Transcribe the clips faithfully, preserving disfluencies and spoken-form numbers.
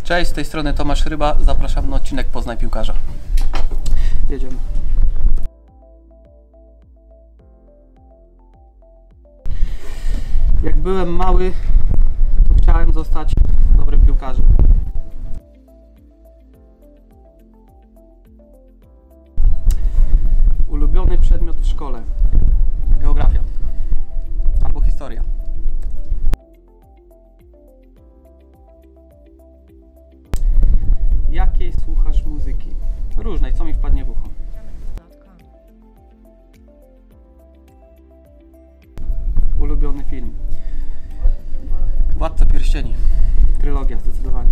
Cześć, z tej strony Tomasz Ryba, zapraszam na odcinek Poznaj Piłkarza. Jedziemy. Jak byłem mały, to chciałem zostać dobrym piłkarzem. Ulubiony przedmiot w szkole: geografia albo historia. Jakiej słuchasz muzyki? Różnej, co mi wpadnie w ucho. Ulubiony film: Władca Pierścieni. Trylogia, zdecydowanie.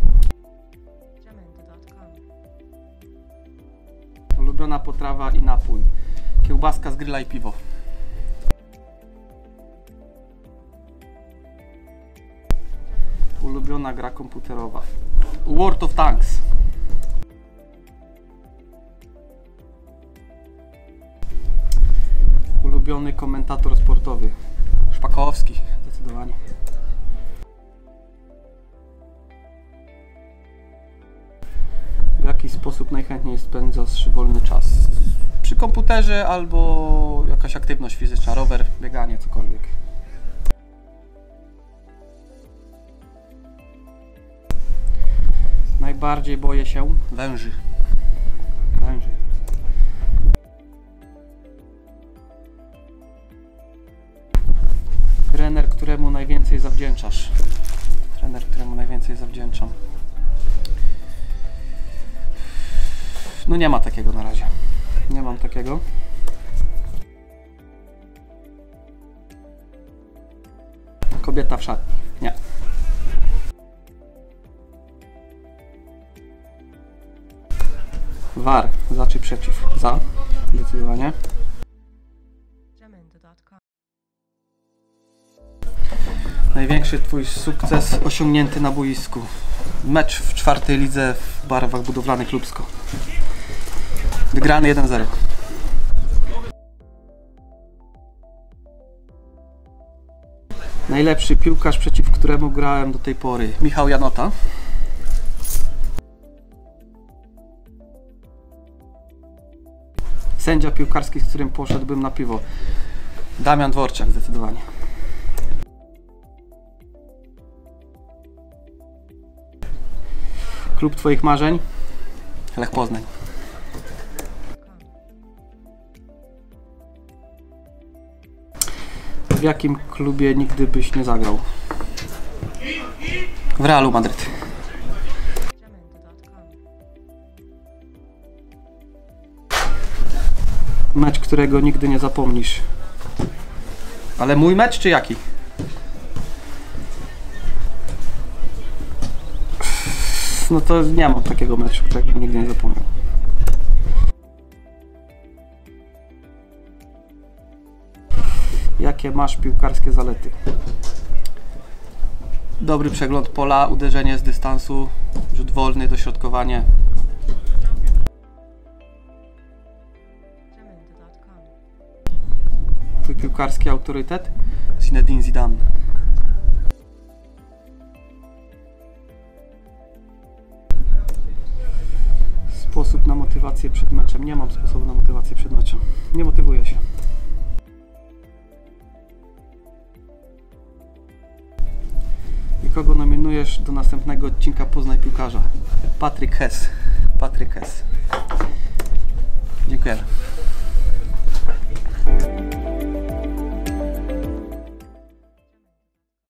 Ulubiona potrawa i napój: kiełbaska z gryla i piwo. Ulubiona gra komputerowa: World of Tanks. Ulubiony komentator sportowy: Szpakowski, zdecydowanie. W jaki sposób najchętniej spędzasz wolny czas? Przy komputerze albo jakaś aktywność fizyczna, rower, bieganie, cokolwiek. Najbardziej boję się węży. Węży. Trener, któremu najwięcej zawdzięczasz. Trener, któremu najwięcej zawdzięczam. No nie ma takiego na razie. Nie mam takiego. Kobieta w szatni. Nie. W A R. Za czy przeciw? Za. Zdecydowanie. Największy twój sukces osiągnięty na boisku? Mecz w czwartej lidze w Barwach Budowlanych Lubsko. Wygrany jeden zero. Najlepszy piłkarz, przeciw któremu grałem do tej pory? Michał Janota. Sędzia piłkarski, z którym poszedłbym na piwo? Damian Dworczak, zdecydowanie. Klub twoich marzeń? Lech Poznań. W jakim klubie nigdy byś nie zagrał? W Realu Madryt. Mecz, którego nigdy nie zapomnisz. Ale mój mecz czy jaki? No to nie mam takiego meczu, którego nigdy nie zapomnę. Jakie masz piłkarskie zalety? Dobry przegląd pola, uderzenie z dystansu, rzut wolny, dośrodkowanie. Twój piłkarski autorytet? Zinedine Zidane. Sposób na motywację przed meczem. Nie mam sposobu na motywację przed meczem. Nie motywuję się. I kogo nominujesz do następnego odcinka Poznaj Piłkarza? Patryk Hess. Patryk Hess. Dziękujemy.